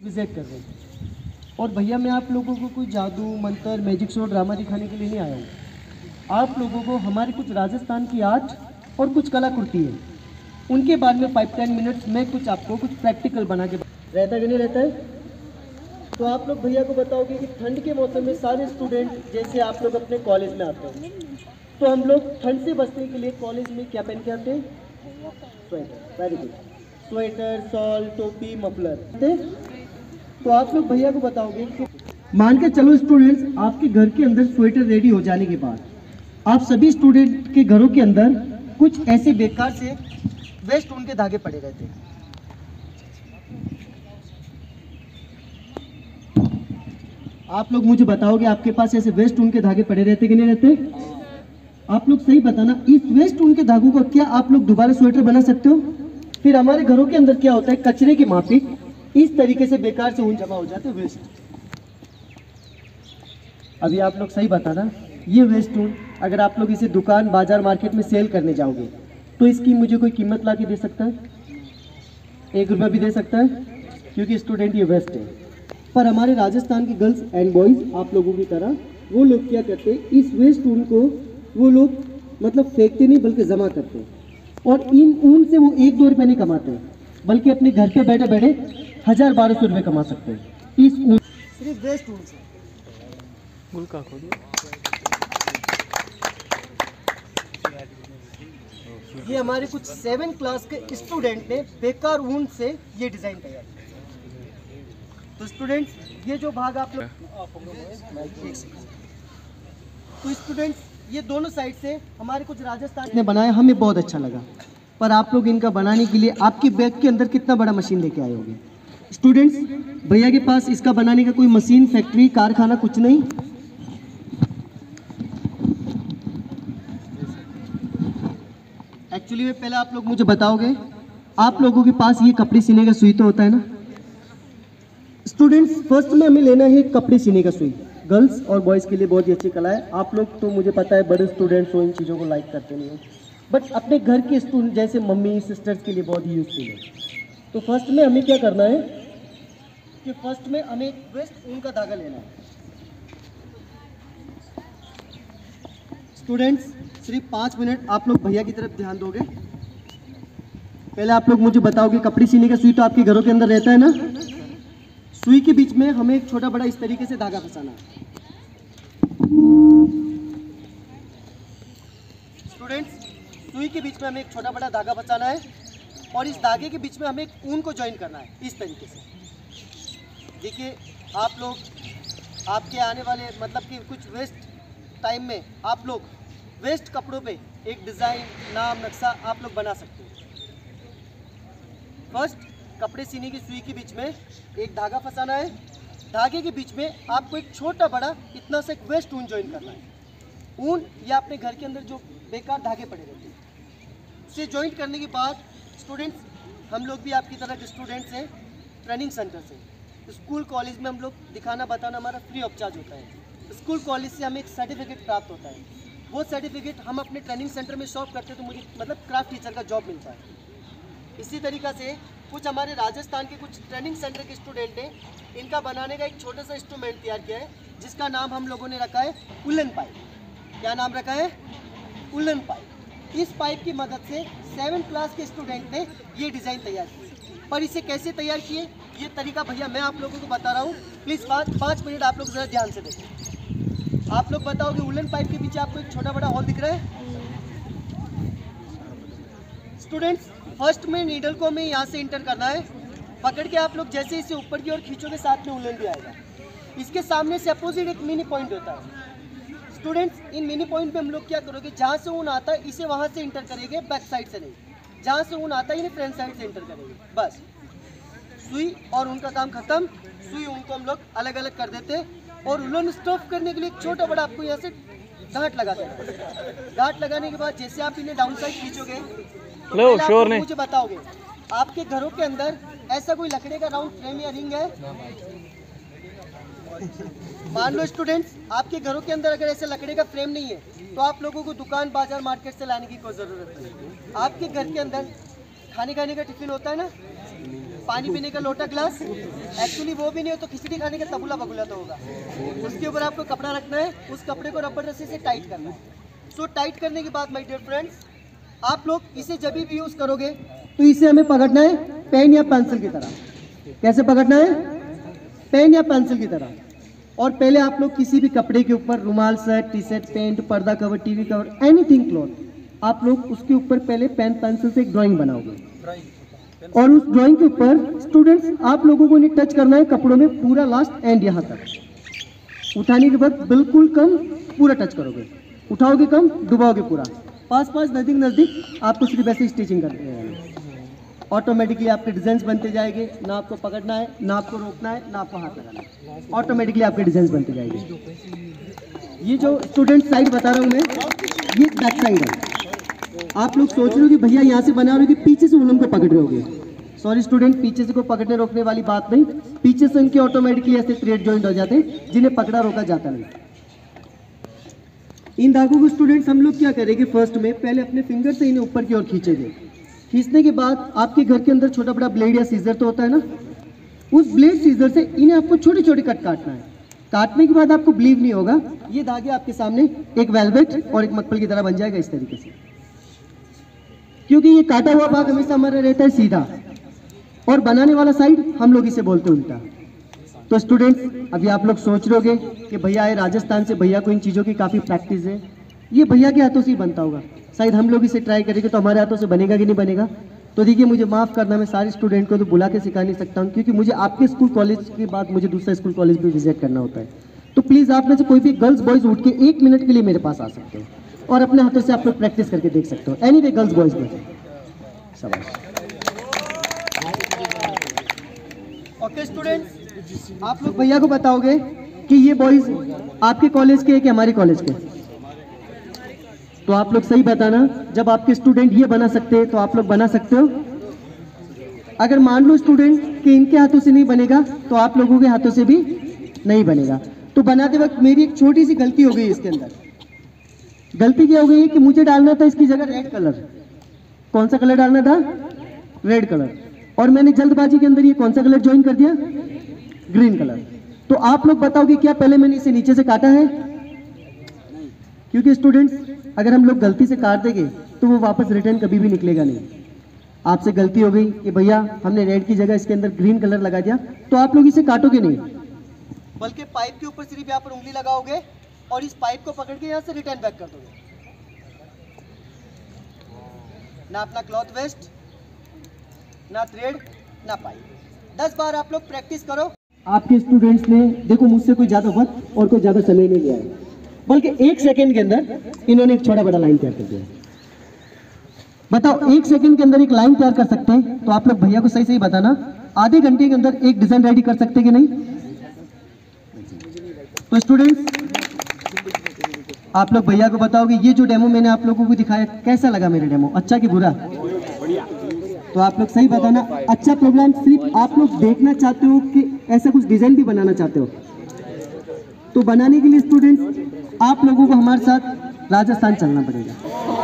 Visit कर रहे हैं। और भैया मैं आप लोगों को कोई जादू मंत्र मैजिक शो ड्रामा दिखाने के लिए नहीं आया हूँ। आप लोगों को हमारे कुछ राजस्थान की आर्ट और कुछ कलाकृति है उनके बारे में 5-10 मिनट्स में कुछ आपको कुछ प्रैक्टिकल बना के रहता है कि नहीं रहता है। तो आप लोग भैया को बताओगे कि ठंड के मौसम में सारे स्टूडेंट जैसे आप लोग अपने कॉलेज में आते हैं तो हम लोग ठंड से बचने के लिए कॉलेज में क्या पहन के आते हैं? Sweater. Very good. Sweater, shawl, टोपी, मफलर। तो आप लोग भैया को बताओगे कि मान के चलो स्टूडेंट्स, आपके घर के अंदर स्वेटर रेडी हो जाने के बाद आप सभी स्टूडेंट के घरों के अंदर कुछ ऐसे बेकार से वेस्ट ऊन के धागे पड़े रहते हैं। आप लोग मुझे बताओगे आपके पास ऐसे वेस्ट ऊन के धागे पड़े रहते कि नहीं रहते? आप लोग सही बताना, इस वेस्ट ऊन के धागों को क्या आप लोग दोबारा स्वेटर बना सकते हो? फिर हमारे घरों के अंदर क्या होता है, कचरे की माफिक इस तरीके से बेकार से ऊन जमा हो जाते हैं वेस्ट। अभी आप लोग सही बताना, ये वेस्ट ऊन अगर आप लोग इसे दुकान बाजार मार्केट में सेल करने जाओगे तो इसकी मुझे कोई कीमत ला के दे सकता है? 1 रुपया भी दे सकता है, क्योंकि स्टूडेंट ये वेस्ट है। पर हमारे राजस्थान के गर्ल्स एंड बॉयज आप लोगों की तरह वो लोग क्या करते हैं, इस वेस्ट ऊन को वो लोग मतलब फेंकते नहीं बल्कि जमा करते हैं। और इन ऊन से वो 1-2 रुपये नहीं कमाते हैं, बल्कि अपने घर पे बैठे बैठे 1000-1200 रुपये कमा सकते हैं इस ऊन, सिर्फ वेस्ट ऊन से। ये हमारे कुछ 7 क्लास के स्टूडेंट ने बेकार ऊन से ये डिजाइन तैयार किया। तो स्टूडेंट्स, ये जो भाग आप लोग तो स्टूडेंट्स, ये दोनों साइड से हमारे कुछ राजस्थान ने बनाया, हमें बहुत अच्छा लगा। पर आप लोग इनका बनाने के लिए आपके बैग के अंदर कितना बड़ा मशीन लेके आए होंगे? स्टूडेंट्स, भैया के पास इसका बनाने का कोई मशीन, फैक्ट्री, कारखाना कुछ नहीं। एक्चुअली में पहले आप लोग मुझे बताओगे, आप लोगों के पास ये कपड़े सीने का सुई तो होता है ना? स्टूडेंट्स, फर्स्ट में हमें लेना है कपड़े सीने का सुई। गर्ल्स और बॉयज़ के लिए बहुत ही अच्छी कला है। आप लोग तो मुझे पता है बड़े स्टूडेंट्स हो, इन चीज़ों को लाइक करते नहीं हो, बट अपने घर के स्टूडेंट जैसे मम्मी सिस्टर्स के लिए बहुत ही यूजफुल है। तो फर्स्ट में हमें क्या करना है कि फर्स्ट में हमें एक वेस्ट ऊन का धागा लेना है। स्टूडेंट्स, सिर्फ 5 मिनट आप लोग भैया की तरफ ध्यान दोगे। पहले आप लोग मुझे बताओगे, कपड़े सीने का सुई तो आपके घरों के अंदर रहता है ना? सुई के बीच में हमें एक छोटा बड़ा इस तरीके से धागा फंसाना है। स्टूडेंट्स, सुई के बीच में हमें एक छोटा बड़ा धागा फंसाना है और इस धागे के बीच में हमें एक ऊन को ज्वाइन करना है इस तरीके से। देखिए, आप लोग आपके आने वाले मतलब कि कुछ वेस्ट टाइम में आप लोग वेस्ट कपड़ों पे एक डिज़ाइन, नाम, नक्शा आप लोग बना सकते हो। फर्स्ट, कपड़े सीने की सुई के बीच में एक धागा फंसाना है। धागे के बीच में आपको एक छोटा बड़ा इतना सा एक वेस्ट ऊन ज्वाइन करना है। ऊन या अपने घर के अंदर जो बेकार धागे पड़े रहते हैं, इसे ज्वाइन करने के बाद स्टूडेंट्स, हम लोग भी आपकी तरह के स्टूडेंट्स हैं, ट्रेनिंग सेंटर से स्कूल कॉलेज में हम लोग दिखाना बताना हमारा फ्री ऑफ चार्ज होता है। स्कूल कॉलेज से हमें एक सर्टिफिकेट प्राप्त होता है। वो सर्टिफिकेट हम अपने ट्रेनिंग सेंटर में शॉप करते हैं तो मुझे मतलब क्राफ्ट टीचर का जॉब मिलता है। इसी तरीक़ा से कुछ हमारे राजस्थान के कुछ ट्रेनिंग सेंटर के स्टूडेंट ने इनका बनाने का एक छोटा सा इंस्ट्रूमेंट तैयार किया है, जिसका नाम हम लोगों ने रखा है उलन पाइप। क्या नाम रखा है? उलन पाइप। इस पाइप की मदद से 7 क्लास के स्टूडेंट ने ये डिज़ाइन तैयार की। पर इसे कैसे तैयार किए, ये तरीका भैया मैं आप लोगों को बता रहा हूँ। प्लीज़ 5 मिनट आप लोग ज़रा ध्यान से देखें। आप लोग बताओगे, उलन पाइप के पीछे आपको एक छोटा बड़ा हॉल दिख रहा है? स्टूडेंट्स, फर्स्ट में नीडल को हमें यहाँ से इंटर करना है। पकड़ के आप लोग जैसे इसे ऊपर की ओर खींचोगे, साथ में उलन भी आएगा। इसके सामने से अपोजिट एक मिनी पॉइंट होता है। स्टूडेंट्स, इन मिनी पॉइंट पे हम लोग क्या करोगे, जहाँ से ऊन आता है इसे वहाँ से इंटर करेंगे, बैक साइड से नहीं। जहाँ से ऊन आता है इन्हें फ्रंट साइड से इंटर करेंगे, बस। सुई और ऊन का काम खत्म। सुई ऊन को हम लोग अलग अलग कर देते हैं और उलन स्टफ करने के लिए एक छोटा बड़ा आपको यहाँ से गांठ लगा देना। गांठ लगाने के बाद जैसे आप इन्हें डाउन साइड खींचोगे तो मुझे बताओगे, आपके घरों के अंदर ऐसा कोई लकड़ी का राउंड फ्रेम या रिंग है? मान लो स्टूडेंट्स, आपके घरों के अंदर अगर ऐसे लकड़ी का फ्रेम नहीं है तो आप लोगों को दुकान बाजार मार्केट से लाने की कोई ज़रूरत नहीं है। आपके घर के अंदर खाने का टिफिन होता है ना, पानी पीने का लोटा ग्लास, एक्चुअली वो भी नहीं हो तो खिचड़ी खाने का तबुला बगुला तो होगा। उसके ऊपर आपको कपड़ा रखना है, उस कपड़े को रबर रस्सी से टाइट करना है। सो टाइट करने के बाद माय डियर फ्रेंड्स, आप लोग इसे जब भी यूज़ करोगे तो इसे हमें पकड़ना है पेन या पेंसिल की तरह। कैसे पकड़ना है? पेन या पेंसिल की तरह। और पहले आप लोग किसी भी कपड़े के ऊपर रुमाल, शर्ट, टी शर्ट, पेंट, पर्दा cover, TV cover, anything cloth, आप लोग उसके ऊपर पहले पेन पेंसिल से एक ड्राइंग बनाओगे। और उस ड्राइंग के ऊपर स्टूडेंट्स आप लोगों को नहीं टच करना है कपड़ों में, पूरा लास्ट एंड यहाँ तक। उठाने के वक्त बिल्कुल कम, पूरा टच करोगे। उठाओगे कम, डुबाओगे पूरा। पास पास, नज़दीक नज़दीक, आपको सिर्फ ऐसे स्टिचिंग करते हैं। ऑटोमेटिकली आपके डिजाइन बनते जाएंगे। ना आपको पकड़ना है, ना आपको रोकना है, ना आपको हाथ लगाना है, ऑटोमेटिकली आपके डिजाइन बनते जाएंगे। ये जो स्टूडेंट साइड बता रहा हूँ मैं, ये बैक साइड है। आप लोग सोच रहे हो कि भैया यहाँ से बना रहे हो कि पीछे से उलम को पकड़ रहे होगे। सॉरी स्टूडेंट, पीछे से को पकड़ने रोकने वाली बात नहीं। पीछे से उनके ऑटोमेटिकली ऐसे थ्रेड जॉइंट हो जाते हैं जिन्हें पकड़ा रोका जाता नहीं। इन धागों को स्टूडेंट्स हम लोग क्या करेंगे, फर्स्ट में पहले अपने फिंगर से इन्हें ऊपर की ओर खींचेंगे। खींचने के बाद आपके घर के अंदर छोटा बड़ा ब्लेड या सीजर तो होता है ना, उस ब्लेड सीजर से इन्हें आपको छोटे छोटे कट काटना है। काटने के बाद आपको बिलीव नहीं होगा, ये धागे आपके सामने एक वेलवेट और एक मक्खल की तरह बन जाएगा इस तरीके से। क्योंकि ये काटा हुआ भाग हमेशा हमारा रहता है सीधा, और बनाने वाला साइड हम लोग इसे बोलते हैं उल्टा। तो स्टूडेंट्स, अभी आप लोग सोच रहे होगे कि भैया आए राजस्थान से, भैया को इन चीज़ों की काफ़ी प्रैक्टिस है, ये भैया के हाथों से ही बनता होगा। शायद हम लोग इसे ट्राई करेंगे तो हमारे हाथों से बनेगा कि नहीं बनेगा। तो देखिए, मुझे माफ़ करना, मैं सारे स्टूडेंट को तो बुला के सिखा नहीं सकता हूँ, क्योंकि मुझे आपके स्कूल कॉलेज के बाद मुझे दूसरा स्कूल कॉलेज भी विजिट करना होता है। तो प्लीज़ आप में से कोई भी गर्ल्स बॉयज़ उठ के 1 मिनट के लिए मेरे पास आ सकते हो और अपने हाथों से आप लोग प्रैक्टिस करके देख सकते हो। एनीवे गर्ल्स बॉयज़ में शाबाश। ओके स्टूडेंट्स, आप लोग भैया को बताओगे कि ये बॉयज़ आपके कॉलेज के हैं कि हमारे कॉलेज के? तो आप लोग सही बताना। जब आपके स्टूडेंट ये बना सकते हैं तो आप लोग बना सकते हो। अगर मान लो स्टूडेंट कि इनके हाथों से नहीं बनेगा तो आप लोगों के हाथों से भी नहीं बनेगा। तो बनाते वक्त मेरी एक छोटी सी गलती हो गई इसके अंदर। गलती क्या हो गई कि मुझे डालना था इसकी जगह रेड कलर। कौन सा कलर डालना था? Red colour. और मैंने जल्दबाजी के अंदर ये कौन सा कलर ज्वाइन कर दिया? Green colour. तो आप लोग बताओगे क्या पहले मैंने इसे नीचे से काटा है? क्योंकि स्टूडेंट्स, अगर हम लोग गलती से काट देंगे तो वो वापस रिटर्न कभी भी निकलेगा नहीं। आपसे गलती हो गई कि भैया हमने रेड की जगह इसके अंदर ग्रीन कलर लगा दिया, तो आप लोग इसे काटोगे नहीं, बल्कि पाइप के ऊपर सिर्फ यहाँ पर उंगली लगाओगे और इस पाइप को पकड़ के यहाँ से रिटर्न बैक कर दोगे। ना अपना क्लॉथ वेस्ट, ना थ्रेड, ना पाइप। 10 बार आप लोग प्रैक्टिस करो। आपके स्टूडेंट्स ने देखो मुझसे कोई ज़्यादा वक्त और कोई ज़्यादा समय नहीं लिया है, बल्कि 1 सेकंड के अंदर इन्होंने एक छोटा बड़ा लाइन तैयार कर दिया। बताओ, 1 सेकंड के अंदर एक लाइन तैयार कर सकते हैं? तो आप लोग भैया को सही सही बताना, आधे घंटे के अंदर एक डिजाइन रेडी कर सकते हैं कि नहीं? तो स्टूडेंट्स, आप लोग भैया को बताओगे ये जो डेमो मैंने आप लोगों को दिखाया कैसा लगा मेरा डेमो, अच्छा कि बुरा? तो आप लोग सही बताना। अच्छा प्रोग्राम सिर्फ आप लोग देखना चाहते हो कि ऐसा कुछ डिजाइन भी बनाना चाहते हो? तो बनाने के लिए स्टूडेंट्स आप लोगों को हमारे साथ राजस्थान चलना पड़ेगा।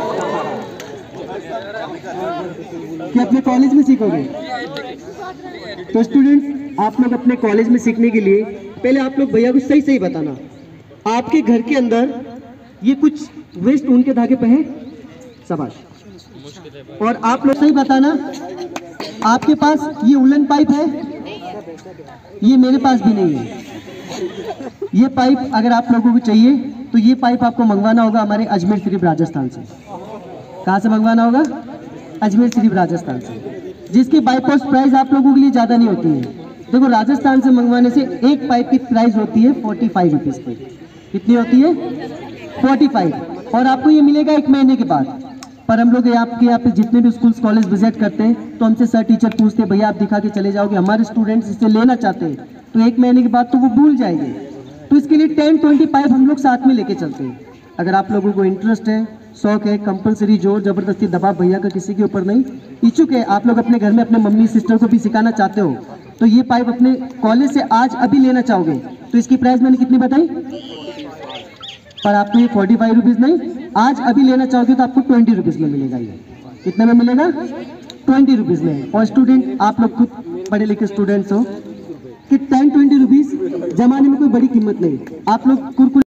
कि अपने कॉलेज में सीखोगे? तो स्टूडेंट्स, आप लोग अपने कॉलेज में सीखने के लिए पहले आप लोग भैया को सही सही बताना, आपके घर के अंदर ये कुछ वेस्ट ऊन के धागे पे है? शाबाश। और आप लोग सही बताना, आपके पास ये उलन पाइप है? ये मेरे पास भी नहीं है। ये पाइप अगर आप लोगों को चाहिए तो ये पाइप आपको मंगवाना होगा हमारे अजमेर शरीफ राजस्थान से। कहाँ से मंगवाना होगा? अजमेर शरीफ राजस्थान से, जिसकी बाई पोस्ट प्राइस आप लोगों के लिए ज़्यादा नहीं होती है। देखो, राजस्थान से मंगवाने से एक पाइप की प्राइस होती है 45 रुपीज़ की। कितनी होती है? 45। और आपको ये मिलेगा 1 महीने के बाद। पर हम लोग आपके यहाँ पे जितने भी स्कूल्स कॉलेज विजिट करते हैं तो हमसे सर टीचर पूछते हैं भैया आप दिखा के चले जाओगे, हमारे स्टूडेंट्स इसे लेना चाहते हैं तो 1 महीने के बाद तो वो भूल जाएंगे। तो इसके लिए 10-20 पाइप हम लोग साथ में लेके चलते हैं। अगर आप लोगों को इंटरेस्ट है, शौक है, कंपलसरी जोर जबरदस्ती दबाव भैया का किसी के ऊपर नहीं, इच्छुक है, आप लोग अपने घर में अपने मम्मी सिस्टर को भी सिखाना चाहते हो तो ये पाइप अपने कॉलेज से आज अभी लेना चाहोगे तो इसकी प्राइस मैंने कितनी बताई? पर आपको ये 45 रुपीज़ नहीं, आज अभी लेना चाहोगे तो आपको 20 रुपीज़ में मिलेगा। ये कितने में मिलेगा? 20 रुपीज़ में। और स्टूडेंट आप लोग खुद पढ़े लिखे स्टूडेंट्स हो कि 10-20 रुपीस जमाने में कोई बड़ी कीमत नहीं। आप लोग कुरकुरे